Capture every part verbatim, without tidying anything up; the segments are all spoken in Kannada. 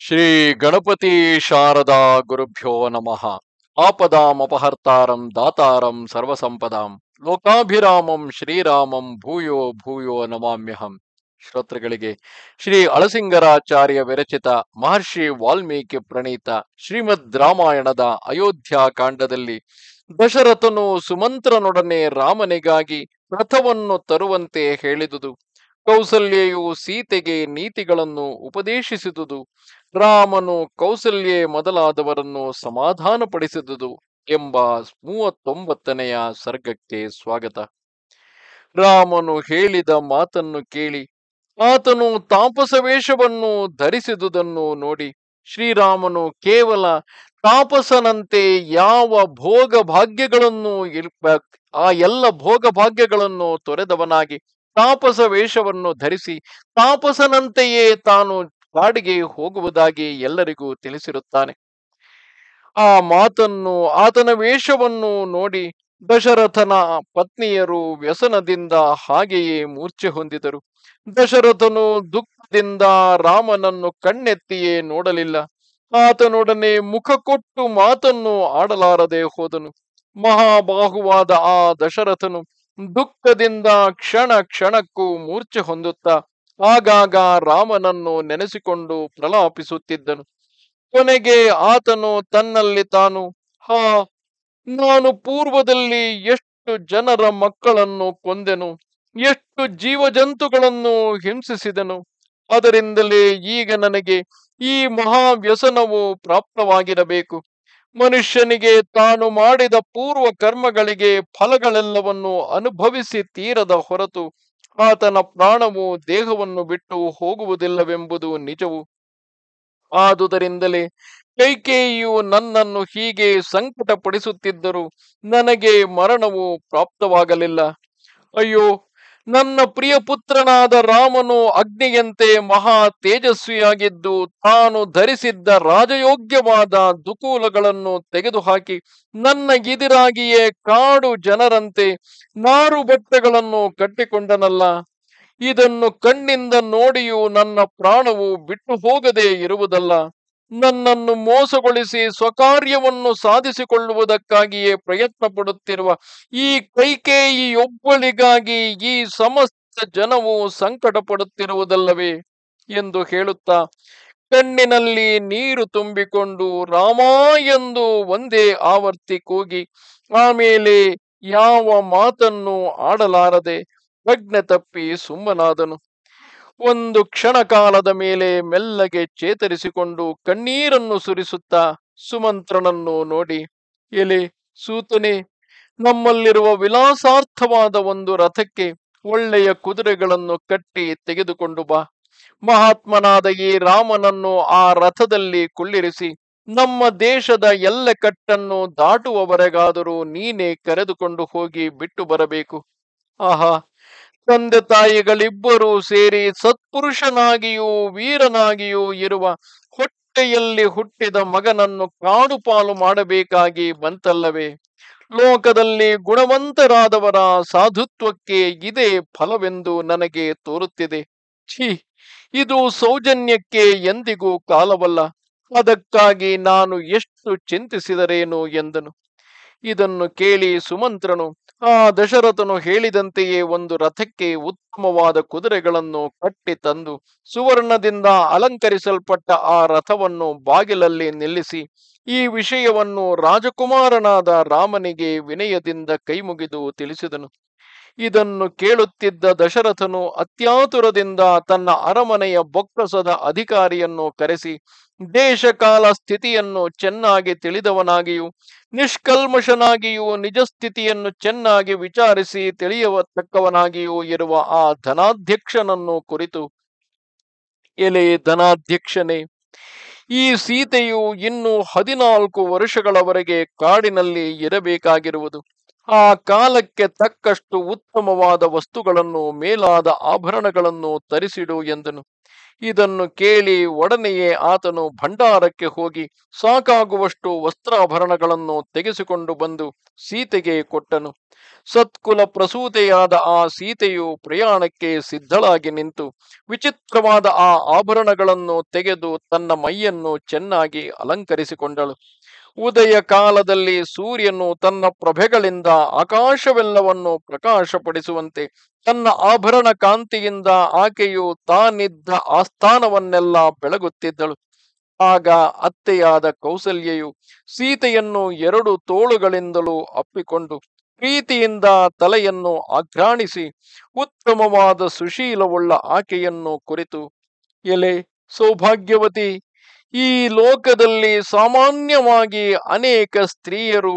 ಶ್ರೀ ಗಣಪತಿ ಶಾರದಾ ಗುರುಭ್ಯೋ ನಮಃ. ಆಪದಾಮಪಹರ್ತಾರಂ ದಾತಾರಂ ಸರ್ವಸಂಪದಾಂ ಲೋಕಾಭಿರಾಮಂ ಶ್ರೀರಾಮಂ ಭೂಯೋ ಭೂಯೋ ನಮಾಮ್ಯಹಂ. ಶ್ರೋತೃಗಳಿಗೆ ಶ್ರೀ ಅಳಸಿಂಗರಾಚಾರ್ಯ ವಿರಚಿತ ಮಹರ್ಷಿ ವಾಲ್ಮೀಕಿ ಪ್ರಣೀತ ಶ್ರೀಮದ್ ರಾಮಾಯಣದ ಅಯೋಧ್ಯ ಕಾಂಡದಲ್ಲಿ ದಶರಥನು ಸುಮಂತ್ರನೊಡನೆ ರಾಮನಿಗಾಗಿ ರಥವನ್ನು ತರುವಂತೆ ಹೇಳಿದುದು, ಕೌಸಲ್ಯೆಯು ಸೀತೆಗೆ ನೀತಿಗಳನ್ನು ಉಪದೇಶಿಸಿದುದು, ರಾಮನು ಕೌಸಲ್ಯೆ ಮೊದಲಾದವರನ್ನು ಸಮಾಧಾನಪಡಿಸಿದುದು ಎಂಬ ಮೂವತ್ತೊಂಬತ್ತನೆಯ ಸರ್ಗಕ್ಕೆ ಸ್ವಾಗತ. ರಾಮನು ಹೇಳಿದ ಮಾತನ್ನು ಕೇಳಿ ಆತನು ತಾಪಸ ವೇಷವನ್ನು ಧರಿಸಿದುದನ್ನು ನೋಡಿ ಶ್ರೀರಾಮನು ಕೇವಲ ತಾಪಸನಂತೆ ಯಾವ ಭೋಗ ಭಾಗ್ಯಗಳನ್ನು ಆ ಎಲ್ಲ ಭೋಗ ಭಾಗ್ಯಗಳನ್ನು ತೊರೆದವನಾಗಿ ತಾಪಸ ವೇಷವನ್ನು ಧರಿಸಿ ತಾಪಸನಂತೆಯೇ ತಾನು ಕಾಡಿಗೆ ಹೋಗುವುದಾಗಿ ಎಲ್ಲರಿಗೂ ತಿಳಿಸಿರುತ್ತಾನೆ. ಆ ಮಾತನ್ನು ಆತನ ವೇಷವನ್ನು ನೋಡಿ ದಶರಥನ ಪತ್ನಿಯರು ವ್ಯಸನದಿಂದ ಹಾಗೆಯೇ ಮೂರ್ಛೆ ಹೊಂದಿದರು. ದಶರಥನು ದುಃಖದಿಂದ ರಾಮನನ್ನು ಕಣ್ಣೆತ್ತಿಯೇ ನೋಡಲಿಲ್ಲ. ಆತನೊಡನೆ ಮುಖ ಕೊಟ್ಟು ಮಾತನ್ನು ಆಡಲಾರದೆ ಹೋದನು. ಮಹಾಬಾಹುವಾದ ಆ ದಶರಥನು ದುಃಖದಿಂದ ಕ್ಷಣ ಕ್ಷಣಕ್ಕೂ ಮೂರ್ಛೆ ಹೊಂದುತ್ತಾ ಆಗಾಗ ರಾಮನನ್ನು ನೆನೆಸಿಕೊಂಡು ಪ್ರಲಾಪಿಸುತ್ತಿದ್ದನು. ಕೊನೆಗೆ ಆತನು ತನ್ನಲ್ಲಿ ತಾನು, ಹಾ, ನಾನು ಪೂರ್ವದಲ್ಲಿ ಎಷ್ಟು ಜನರ ಮಕ್ಕಳನ್ನು ಕೊಂದೆನು, ಎಷ್ಟು ಜೀವಜಂತುಗಳನ್ನು ಹಿಂಸಿಸಿದೆನು, ಅದರಿಂದಲೇ ಈಗ ನನಗೆ ಈ ಮಹಾವ್ಯಸನವು ಪ್ರಾಪ್ತವಾಗಿರಬೇಕು. ಮನುಷ್ಯನಿಗೆ ತಾನು ಮಾಡಿದ ಪೂರ್ವ ಕರ್ಮಗಳಿಗೆ ಫಲಗಳೆಲ್ಲವನ್ನು ಅನುಭವಿಸಿ ತೀರದ ಹೊರತು ಆತನ ಪ್ರಾಣವು ದೇಹವನ್ನು ಬಿಟ್ಟು ಹೋಗುವುದಿಲ್ಲವೆಂಬುದು ನಿಜವು. ಆದುದರಿಂದಲೇ ಕೈಕೇಯಿಯು ನನ್ನನ್ನು ಹೀಗೆ ಸಂಕಟಪಡಿಸುತ್ತಿದ್ದರೂ ನನಗೆ ಮರಣವು ಪ್ರಾಪ್ತವಾಗಲಿಲ್ಲ. ಅಯ್ಯೋ, ನನ್ನ ಪ್ರಿಯ ಪುತ್ರನಾದ ರಾಮನು ಅಗ್ನಿಯಂತೆ ಮಹಾ ತೇಜಸ್ವಿಯಾಗಿದ್ದು ತಾನು ಧರಿಸಿದ್ದ ರಾಜಯೋಗ್ಯವಾದ ದುಕೂಲಗಳನ್ನು ತೆಗೆದುಹಾಕಿ ನನ್ನ ಎದುರಾಗಿಯೇ ಕಾಡು ಜನರಂತೆ ನಾರು ಬಟ್ಟೆಗಳನ್ನು ಕಟ್ಟಿಕೊಂಡನಲ್ಲ. ಇದನ್ನು ಕಣ್ಣಿಂದ ನೋಡಿಯೂ ನನ್ನ ಪ್ರಾಣವು ಬಿಟ್ಟು ಹೋಗದೆ ಇರುವುದಲ್ಲ. ನನ್ನನ್ನು ಮೋಸಗೊಳಿಸಿ ಸ್ವಕಾರ್ಯವನ್ನು ಸಾಧಿಸಿಕೊಳ್ಳುವುದಕ್ಕಾಗಿಯೇ ಪ್ರಯತ್ನ ಪಡುತ್ತಿರುವ ಈ ಕೈಕೇಯಿಯೊಬ್ಬಳಿಗಾಗಿ ಈ ಸಮಸ್ತ ಜನವು ಸಂಕಟ ಪಡುತ್ತಿರುವುದಲ್ಲವೇ ಎಂದು ಹೇಳುತ್ತಾ ಕಣ್ಣಿನಲ್ಲಿ ನೀರು ತುಂಬಿಕೊಂಡು ರಾಮ ಎಂದು ಒಂದೇ ಆವರ್ತಿ ಕೂಗಿ ಆಮೇಲೆ ಯಾವ ಮಾತನ್ನು ಆಡಲಾರದೆ ಪ್ರಜ್ಞೆ ತಪ್ಪಿ ಸುಮ್ಮನಾದನು. ಒಂದು ಕ್ಷಣ ಕಾಲದ ಮೇಲೆ ಮೆಲ್ಲಗೆ ಚೇತರಿಸಿಕೊಂಡು ಕಣ್ಣೀರನ್ನು ಸುರಿಸುತ್ತಾ ಸುಮಂತ್ರನನ್ನು ನೋಡಿ, ಎಲೆ ಸೂತನೆ, ನಮ್ಮಲ್ಲಿರುವ ವಿಲಾಸಾರ್ಥವಾದ ಒಂದು ರಥಕ್ಕೆ ಒಳ್ಳೆಯ ಕುದುರೆಗಳನ್ನು ಕಟ್ಟಿ ತೆಗೆದುಕೊಂಡು ಬಾ. ಮಹಾತ್ಮನಾದ ಈ ರಾಮನನ್ನು ಆ ರಥದಲ್ಲಿ ಕುಳ್ಳಿರಿಸಿ ನಮ್ಮ ದೇಶದ ಎಲ್ಲ ಕಟ್ಟನ್ನು ದಾಟುವವರೆಗಾದರೂ ನೀನೇ ಕರೆದುಕೊಂಡು ಹೋಗಿ ಬಿಟ್ಟು ಬರಬೇಕು. ಆಹಾ, ತಂದೆ ತಾಯಿಗಳಿಬ್ಬರೂ ಸೇರಿ ಸತ್ಪುರುಷನಾಗಿಯೂ ವೀರನಾಗಿಯೂ ಇರುವ ಹೊಟ್ಟೆಯಲ್ಲಿ ಹುಟ್ಟಿದ ಮಗನನ್ನು ಕಾಡು ಪಾಲು ಮಾಡಬೇಕಾಗಿ ಬಂತಲ್ಲವೇ? ಲೋಕದಲ್ಲಿ ಗುಣವಂತರಾದವರ ಸಾಧುತ್ವಕ್ಕೆ ಇದೇ ಫಲವೆಂದು ನನಗೆ ತೋರುತ್ತಿದೆ. ಛೀ, ಇದು ಸೌಜನ್ಯಕ್ಕೆ ಎಂದಿಗೂ ಕಾಲವಲ್ಲ. ಅದಕ್ಕಾಗಿ ನಾನು ಎಷ್ಟು ಚಿಂತಿಸಿದರೇನು ಎಂದನು. ಇದನ್ನು ಕೇಳಿ ಸುಮಂತ್ರನು ಆ ದಶರಥನು ಹೇಳಿದಂತೆಯೇ ಒಂದು ರಥಕ್ಕೆ ಉತ್ತಮವಾದ ಕುದುರೆಗಳನ್ನು ಕಟ್ಟಿ ತಂದು ಸುವರ್ಣದಿಂದ ಅಲಂಕರಿಸಲ್ಪಟ್ಟ ಆ ರಥವನ್ನು ಬಾಗಿಲಲ್ಲಿ ನಿಲ್ಲಿಸಿ ಈ ವಿಷಯವನ್ನು ರಾಜಕುಮಾರನಾದ ರಾಮನಿಗೆ ವಿನಯದಿಂದ ಕೈಮುಗಿದು ತಿಳಿಸಿದನು. ಇದನ್ನು ಕೇಳುತ್ತಿದ್ದ ದಶರಥನು ಅತ್ಯಾತುರದಿಂದ ತನ್ನ ಅರಮನೆಯ ಬೊಕ್ಕಸದ ಅಧಿಕಾರಿಯನ್ನು ಕರೆಸಿ ದೇಶಕಾಲ ಸ್ಥಿತಿಯನ್ನು ಚೆನ್ನಾಗಿ ತಿಳಿದವನಾಗಿಯೂ ನಿಷ್ಕಲ್ಮಶನಾಗಿಯೂ ನಿಜ ಸ್ಥಿತಿಯನ್ನು ಚೆನ್ನಾಗಿ ವಿಚಾರಿಸಿ ತಿಳಿಯತಕ್ಕವನಾಗಿಯೂ ಇರುವ ಆ ಧನಾಧ್ಯಕ್ಷನನ್ನು ಕುರಿತು, ಎಲೆ ಧನಾಧ್ಯಕ್ಷನೇ, ಈ ಸೀತೆಯು ಇನ್ನು ಹದಿನಾಲ್ಕು ವರ್ಷಗಳವರೆಗೆ ಕಾಡಿನಲ್ಲಿ ಇರಬೇಕಾಗಿರುವುದು. ಆ ಕಾಲಕ್ಕೆ ತಕ್ಕಷ್ಟು ಉತ್ತಮವಾದ ವಸ್ತುಗಳನ್ನು ಮೇಲಾದ ಆಭರಣಗಳನ್ನು ತರಿಸಿಡು ಎಂದನು. ಇದನ್ನು ಕೇಳಿ ಒಡನೆಯೇ ಆತನು ಭಂಡಾರಕ್ಕೆ ಹೋಗಿ ಸಾಕಾಗುವಷ್ಟು ವಸ್ತ್ರಾಭರಣಗಳನ್ನು ತೆಗೆಸಿಕೊಂಡು ಬಂದು ಸೀತೆಗೆ ಕೊಟ್ಟನು. ಸತ್ಕುಲ ಪ್ರಸೂತೆಯಾದ ಆ ಸೀತೆಯು ಪ್ರಯಾಣಕ್ಕೆ ಸಿದ್ಧಳಾಗಿ ನಿಂತು ವಿಚಿತ್ರವಾದ ಆ ಆಭರಣಗಳನ್ನು ತೆಗೆದು ತನ್ನ ಮೈಯನ್ನು ಚೆನ್ನಾಗಿ ಅಲಂಕರಿಸಿಕೊಂಡಳು. ಉದಯ ಕಾಲದಲ್ಲಿ ಸೂರ್ಯನು ತನ್ನ ಪ್ರಭೆಗಳಿಂದ ಆಕಾಶವೆಲ್ಲವನ್ನು ಪ್ರಕಾಶಪಡಿಸುವಂತೆ ತನ್ನ ಆಭರಣ ಕಾಂತಿಯಿಂದ ಆಕೆಯು ತಾನಿದ್ದ ಆಸ್ಥಾನವನ್ನೆಲ್ಲ ಬೆಳಗುತ್ತಿದ್ದಳು. ಆಗ ಅತ್ತೆಯಾದ ಕೌಸಲ್ಯೆಯು ಸೀತೆಯನ್ನು ಎರಡು ತೋಳುಗಳಿಂದಲೂ ಅಪ್ಪಿಕೊಂಡು ಪ್ರೀತಿಯಿಂದ ತಲೆಯನ್ನು ಆಘ್ರಾಣಿಸಿ ಉತ್ತಮವಾದ ಸುಶೀಲವುಳ್ಳ ಆಕೆಯನ್ನು ಕುರಿತು, ಎಲೆ ಸೌಭಾಗ್ಯವತಿ, ಈ ಲೋಕದಲ್ಲಿ ಸಾಮಾನ್ಯವಾಗಿ ಅನೇಕ ಸ್ತ್ರೀಯರು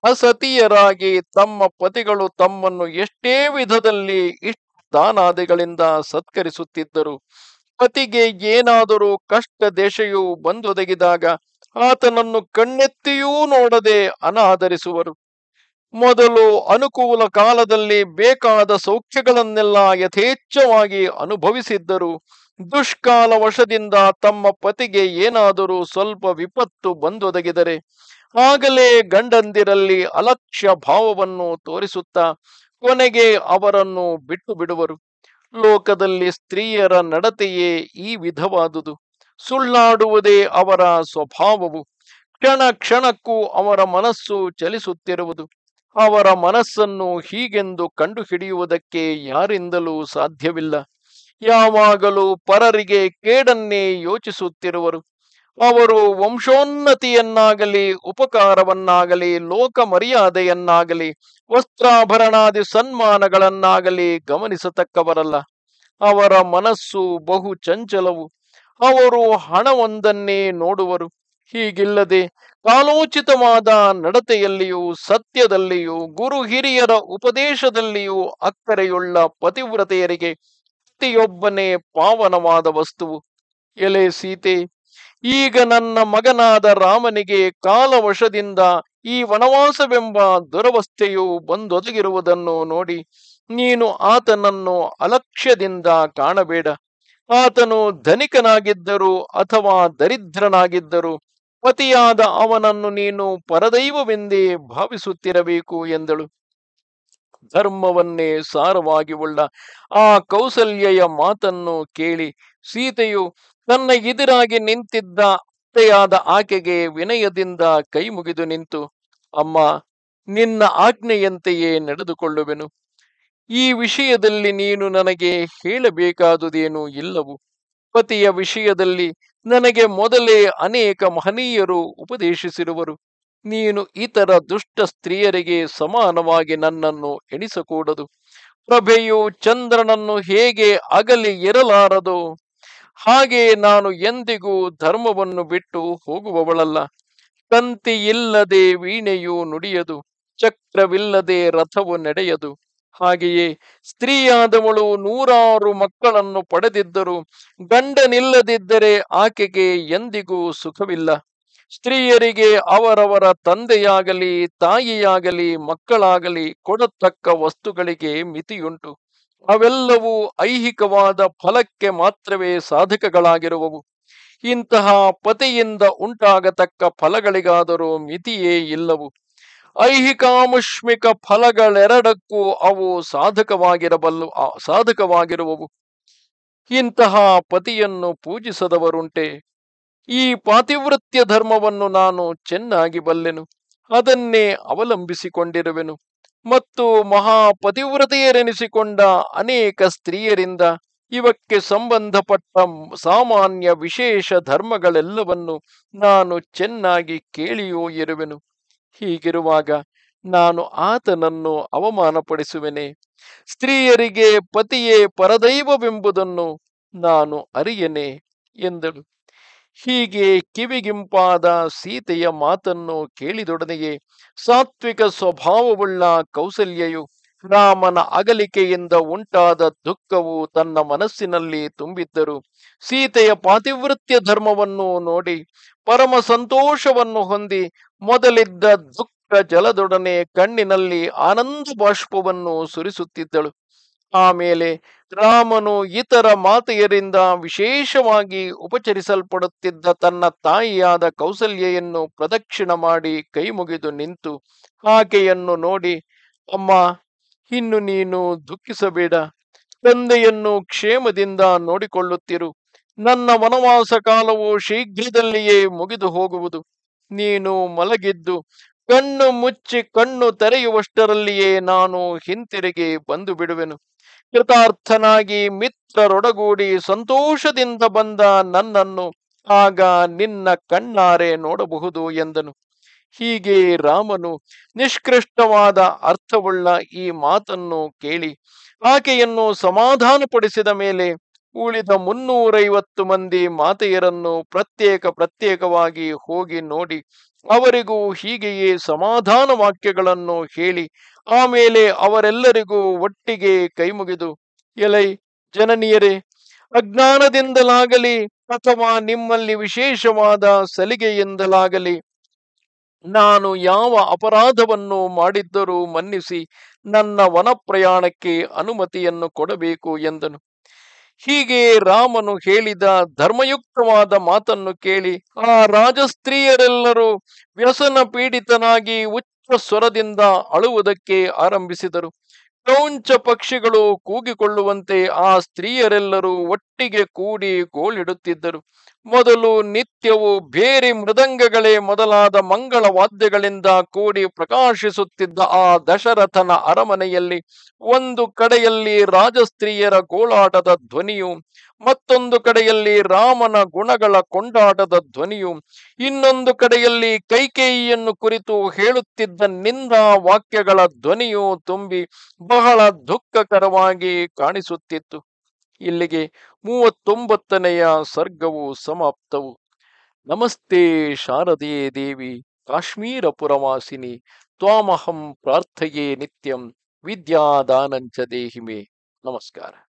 ಅಸತಿಯರಾಗಿ ತಮ್ಮ ಪತಿಗಳು ತಮ್ಮನ್ನು ಎಷ್ಟೇ ವಿಧದಲ್ಲಿ ಇಷ್ಟ ದಾನಾದಿಗಳಿಂದ ಸತ್ಕರಿಸುತ್ತಿದ್ದರು. ಪತಿಗೆ ಏನಾದರೂ ಕಷ್ಟ ದೇಶೆಯು ಬಂದೊದಗಿದಾಗ ಆತನನ್ನು ಕಣ್ಣೆತ್ತಿಯೂ ನೋಡದೆ ಅನಾದರಿಸುವರು. ಮೊದಲು ಅನುಕೂಲ ಕಾಲದಲ್ಲಿ ಬೇಕಾದ ಸೌಖ್ಯಗಳನ್ನೆಲ್ಲ ಯಥೇಚ್ಛವಾಗಿ ಅನುಭವಿಸಿದ್ದರು. ದುಷ್ಕಾಲ ವಶದಿಂದ ತಮ್ಮ ಪತಿಗೆ ಏನಾದರೂ ಸ್ವಲ್ಪ ವಿಪತ್ತು ಬಂದೊದಗಿದರೆ ಆಗಲೇ ಗಂಡಂದಿರಲ್ಲಿ ಅಲಕ್ಷ್ಯ ಭಾವವನ್ನು ತೋರಿಸುತ್ತಾ ಕೊನೆಗೆ ಅವರನ್ನು ಬಿಟ್ಟು ಬಿಡುವರು. ಲೋಕದಲ್ಲಿ ಸ್ತ್ರೀಯರ ನಡತೆಯೇ ಈ ವಿಧವಾದುದು. ಸುಳ್ಳಾಡುವುದೇ ಅವರ ಸ್ವಭಾವವು. ಕ್ಷಣ ಕ್ಷಣಕ್ಕೂ ಅವರ ಮನಸ್ಸು ಚಲಿಸುತ್ತಿರುವುದು. ಅವರ ಮನಸ್ಸನ್ನು ಹೀಗೆಂದು ಕಂಡುಹಿಡಿಯುವುದಕ್ಕೆ ಯಾರಿಂದಲೂ ಸಾಧ್ಯವಿಲ್ಲ. ಯಾವಾಗಲೂ ಪರರಿಗೆ ಕೇಡನ್ನೇ ಯೋಚಿಸುತ್ತಿರುವರು. ಅವರು ವಂಶೋನ್ನತಿಯನ್ನಾಗಲಿ ಉಪಕಾರವನ್ನಾಗಲಿ ಲೋಕ ಮರ್ಯಾದೆಯನ್ನಾಗಲಿ ವಸ್ತ್ರಾಭರಣಾದಿ ಸನ್ಮಾನಗಳನ್ನಾಗಲಿ ಗಮನಿಸತಕ್ಕವರಲ್ಲ. ಅವರ ಮನಸ್ಸು ಬಹು ಚಂಚಲವು. ಅವರು ಹಣವೊಂದನ್ನೇ ನೋಡುವರು. ಹೀಗಿಲ್ಲದೆ ಕಾಲೋಚಿತವಾದ ನಡತೆಯಲ್ಲಿಯೂ ಸತ್ಯದಲ್ಲಿಯೂ ಗುರು ಹಿರಿಯರ ಉಪದೇಶದಲ್ಲಿಯೂ ಅಕ್ಕರೆಯುಳ್ಳ ಪತಿವ್ರತೆಯರಿಗೆ ಪತಿಯೊಬ್ಬನೇ ಪಾವನವಾದ ವಸ್ತುವು. ಎಲೆ ಸೀತೆ, ಈಗ ನನ್ನ ಮಗನಾದ ರಾಮನಿಗೆ ಕಾಲವಶದಿಂದ ಈ ವನವಾಸವೆಂಬ ದುರವಸ್ಥೆಯು ಬಂದೊದಗಿರುವುದನ್ನು ನೋಡಿ ನೀನು ಆತನನ್ನು ಅಲಕ್ಷ್ಯದಿಂದ ಕಾಣಬೇಡ. ಆತನು ಧನಿಕನಾಗಿದ್ದರೂ ಅಥವಾ ದರಿದ್ರನಾಗಿದ್ದರೂ ಪತಿಯಾದ ಅವನನ್ನು ನೀನು ಪರದೈವವೆಂದೇ ಭಾವಿಸುತ್ತಿರಬೇಕು ಎಂದಳು. ಧರ್ಮವನ್ನೇ ಸಾರವಾಗಿ ಉಳ್ಳ ಆ ಕೌಸಲ್ಯೆಯ ಮಾತನ್ನು ಕೇಳಿ ಸೀತೆಯು ತನ್ನ ಎದುರಾಗಿ ನಿಂತಿದ್ದ ಅತ್ತೆಯಾದ ಆಕೆಗೆ ವಿನಯದಿಂದ ಕೈ ಮುಗಿದು ನಿಂತು, ಅಮ್ಮ, ನಿನ್ನ ಆಜ್ಞೆಯಂತೆಯೇ ನಡೆದುಕೊಳ್ಳುವೆನು. ಈ ವಿಷಯದಲ್ಲಿ ನೀನು ನನಗೆ ಹೇಳಬೇಕಾದುದೇನೂ ಇಲ್ಲವು. ಪತಿಯ ವಿಷಯದಲ್ಲಿ ನನಗೆ ಮೊದಲೇ ಅನೇಕ ಮಹನೀಯರು ಉಪದೇಶಿಸಿರುವರು. ನೀನು ಇತರ ದುಷ್ಟ ಸ್ತ್ರೀಯರಿಗೆ ಸಮಾನವಾಗಿ ನನ್ನನ್ನು ಎಣಿಸಕೂಡದು. ಪ್ರಭೆಯು ಚಂದ್ರನನ್ನು ಹೇಗೆ ಅಗಲಿ ಇರಲಾರದೋ ಹಾಗೆ ನಾನು ಎಂದಿಗೂ ಧರ್ಮವನ್ನು ಬಿಟ್ಟು ಹೋಗುವವಳಲ್ಲ. ತಂತಿ ಇಲ್ಲದೆ ವೀಣೆಯು ನುಡಿಯದು, ಚಕ್ರವಿಲ್ಲದೆ ರಥವು ನಡೆಯದು. ಹಾಗೆಯೇ ಸ್ತ್ರೀಯಾದವಳು ನೂರಾರು ಮಕ್ಕಳನ್ನು ಪಡೆದಿದ್ದರೂ ಗಂಡನಿಲ್ಲದಿದ್ದರೆ ಆಕೆಗೆ ಎಂದಿಗೂ ಸುಖವಿಲ್ಲ. ಸ್ತ್ರೀಯರಿಗೆ ಅವರವರ ತಂದೆಯಾಗಲಿ ತಾಯಿಯಾಗಲಿ ಮಕ್ಕಳಾಗಲಿ ಕೊಡತಕ್ಕ ವಸ್ತುಗಳಿಗೆ ಮಿತಿಯುಂಟು. ಅವೆಲ್ಲವೂ ಐಹಿಕವಾದ ಫಲಕ್ಕೆ ಮಾತ್ರವೇ ಸಾಧಕಗಳಾಗಿರುವವು. ಇಂತಹ ಪತಿಯಿಂದ ಉಂಟಾಗತಕ್ಕ ಫಲಗಳಿಗಾದರೂ ಮಿತಿಯೇ ಇಲ್ಲವು. ಐಹಿಕಾಮುಷ್ಮಿಕ ಫಲಗಳೆರಡಕ್ಕೂ ಅವು ಸಾಧಕವಾಗಿರಬಲ್ಲು ಸಾಧಕವಾಗಿರುವವು. ಇಂತಹ ಪತಿಯನ್ನು ಪೂಜಿಸದವರುಂಟೆ? ಈ ಪಾತಿವೃತ್ಯ ಧರ್ಮವನ್ನು ನಾನು ಚೆನ್ನಾಗಿ ಬಲ್ಲೆನು, ಅದನ್ನೇ ಅವಲಂಬಿಸಿಕೊಂಡಿರುವೆನು. ಮತ್ತು ಮಹಾಪತಿವ್ರತೆಯರೆನಿಸಿಕೊಂಡ ಅನೇಕ ಸ್ತ್ರೀಯರಿಂದ ಇವಕ್ಕೆ ಸಂಬಂಧಪಟ್ಟ ಸಾಮಾನ್ಯ ವಿಶೇಷ ಧರ್ಮಗಳೆಲ್ಲವನ್ನು ನಾನು ಚೆನ್ನಾಗಿ ಕೇಳಿಯೂ ಇರುವೆನು. ಹೀಗಿರುವಾಗ ನಾನು ಆತನನ್ನು ಅವಮಾನಪಡಿಸುವೆನೆ? ಸ್ತ್ರೀಯರಿಗೆ ಪತಿಯೇ ಪರದೈವವೆಂಬುದನ್ನು ನಾನು ಅರಿಯನೆ ಎಂದಳು. ಹೀಗೆ ಕಿವಿಗಿಂಪಾದ ಸೀತೆಯ ಮಾತನ್ನು ಕೇಳಿದೊಡನೆಯೇ ಸಾತ್ವಿಕ ಸ್ವಭಾವವುಳ್ಳ ಕೌಸಲ್ಯೆಯು ರಾಮನ ಅಗಲಿಕೆಯಿಂದ ಉಂಟಾದ ದುಃಖವು ತನ್ನ ಮನಸ್ಸಿನಲ್ಲಿ ತುಂಬಿದ್ದರು ಸೀತೆಯ ಪಾತಿವೃತ್ಯ ಧರ್ಮವನ್ನು ನೋಡಿ ಪರಮ ಸಂತೋಷವನ್ನು ಹೊಂದಿ ಮೊದಲಿದ್ದ ದುಃಖ ಜಲದೊಡನೆ ಕಣ್ಣಿನಲ್ಲಿ ಆನಂದ ಬಾಷ್ಪವನ್ನು ಸುರಿಸುತ್ತಿದ್ದಳು. ಆಮೇಲೆ ರಾಮನು ಇತರ ಮಾತೆಯರಿಂದ ವಿಶೇಷವಾಗಿ ಉಪಚರಿಸಲ್ಪಡುತ್ತಿದ್ದ ತನ್ನ ತಾಯಿಯಾದ ಕೌಸಲ್ಯೆಯನ್ನು ಪ್ರದಕ್ಷಿಣ ಮಾಡಿ ಕೈ ಮುಗಿದು ನಿಂತು ಆಕೆಯನ್ನು ನೋಡಿ, ಅಮ್ಮ, ಇನ್ನು ನೀನು ದುಃಖಿಸಬೇಡ. ತಂದೆಯನ್ನು ಕ್ಷೇಮದಿಂದ ನೋಡಿಕೊಳ್ಳುತ್ತಿರು. ನನ್ನ ವನವಾಸ ಕಾಲವು ಶೀಘ್ರದಲ್ಲಿಯೇ ಮುಗಿದು ಹೋಗುವುದು. ನೀನು ಮಲಗಿದ್ದು ಕಣ್ಣು ಮುಚ್ಚಿ ಕಣ್ಣು ತೆರೆಯುವಷ್ಟರಲ್ಲಿಯೇ ನಾನು ಹಿಂತಿರುಗಿ ಬಂದು ಬಿಡುವೆನು. ಕೃತಾರ್ಥನಾಗಿ ಮಿತ್ರರೊಡಗೂಡಿ ಸಂತೋಷದಿಂದ ಬಂದ ನನ್ನನ್ನು ಆಗ ನಿನ್ನ ಕಣ್ಣಾರೆ ನೋಡಬಹುದು ಎಂದನು. ಹೀಗೆ ರಾಮನು ನಿಷ್ಕೃಷ್ಟವಾದ ಅರ್ಥವುಳ್ಳ ಈ ಮಾತನ್ನು ಕೇಳಿ ಆಕೆಯನ್ನು ಸಮಾಧಾನಪಡಿಸಿದ ಮೇಲೆ ಉಳಿದ ಮುನ್ನೂರೈವತ್ತು ಮಂದಿ ಮಾತೆಯರನ್ನು ಪ್ರತ್ಯೇಕ ಪ್ರತ್ಯೇಕವಾಗಿ ಹೋಗಿ ನೋಡಿ ಅವರಿಗೂ ಹೀಗೆಯೇ ಸಮಾಧಾನ ವಾಕ್ಯಗಳನ್ನು ಹೇಳಿ ಆಮೇಲೆ ಅವರೆಲ್ಲರಿಗೂ ಒಟ್ಟಿಗೆ ಕೈಮುಗಿದು, ಎಲೈ ಜನನಿಯರೇ, ಅಜ್ಞಾನದಿಂದಲಾಗಲಿ ಅಥವಾ ನಿಮ್ಮಲ್ಲಿ ವಿಶೇಷವಾದ ಸಲಿಗೆಯಿಂದಲಾಗಲಿ ನಾನು ಯಾವ ಅಪರಾಧವನ್ನು ಮಾಡಿದ್ದರೂ ಮನ್ನಿಸಿ ನನ್ನ ವನಪ್ರಯಾಣಕ್ಕೆ ಅನುಮತಿಯನ್ನು ಕೊಡಬೇಕು ಎಂದನು. ಹೀಗೆ ರಾಮನು ಹೇಳಿದ ಧರ್ಮಯುಕ್ತವಾದ ಮಾತನ್ನು ಕೇಳಿ ಆ ರಾಜಸ್ತ್ರೀಯರೆಲ್ಲರೂ ವ್ಯಸನ ಪೀಡಿತನಾಗಿ ಉಚ್ಚ ಸ್ವರದಿಂದ ಅಳುವುದಕ್ಕೆ ಆರಂಭಿಸಿದರು. ಕ್ರೌಂಚ ಪಕ್ಷಿಗಳು ಕೂಗಿಕೊಳ್ಳುವಂತೆ ಆ ಸ್ತ್ರೀಯರೆಲ್ಲರೂ ಒಟ್ಟಿಗೆ ಕೂಡಿ ಗೋಳಿಡುತ್ತಿದ್ದರು. ಮೊದಲು ನಿತ್ಯವೂ ಬೇರೆ ಮೃದಂಗಗಳೇ ಮೊದಲಾದ ಮಂಗಳ ವಾದ್ಯಗಳಿಂದ ಕೂಡಿ ಪ್ರಕಾಶಿಸುತ್ತಿದ್ದ ಆ ದಶರಥನ ಅರಮನೆಯಲ್ಲಿ ಒಂದು ಕಡೆಯಲ್ಲಿ ರಾಜಸ್ತ್ರೀಯರ ಗೋಳಾಟದ ಧ್ವನಿಯು, ಮತ್ತೊಂದು ಕಡೆಯಲ್ಲಿ ರಾಮನ ಗುಣಗಳ ಕೊಂಡಾಟದ ಧ್ವನಿಯು, ಇನ್ನೊಂದು ಕಡೆಯಲ್ಲಿ ಕೈಕೇಯಿಯನ್ನು ಕುರಿತು ಹೇಳುತ್ತಿದ್ದ ನಿಂದಾ ವಾಕ್ಯಗಳ ಧ್ವನಿಯು ತುಂಬಿ ಬಹಳ ದುಃಖಕರವಾಗಿ ಕಾಣಿಸುತ್ತಿತ್ತು. ಇಲ್ಲಿಗೆ ಮೂವತ್ತೊಂಬತ್ತನೆಯ ಸರ್ಗವು ಸಮಾಪ್ತವು. ನಮಸ್ತೆ ಶಾರದೆ ದೇವಿ ಕಾಶ್ಮೀರ ಪುರವಾಸಿನಿ ತ್ವಾಮಹಂ ಪ್ರಾರ್ಥಯೇ ನಿತ್ಯಂ ವಿದ್ಯಾದಾನಂಚ ದೇಹಿಮೆ. ನಮಸ್ಕಾರ.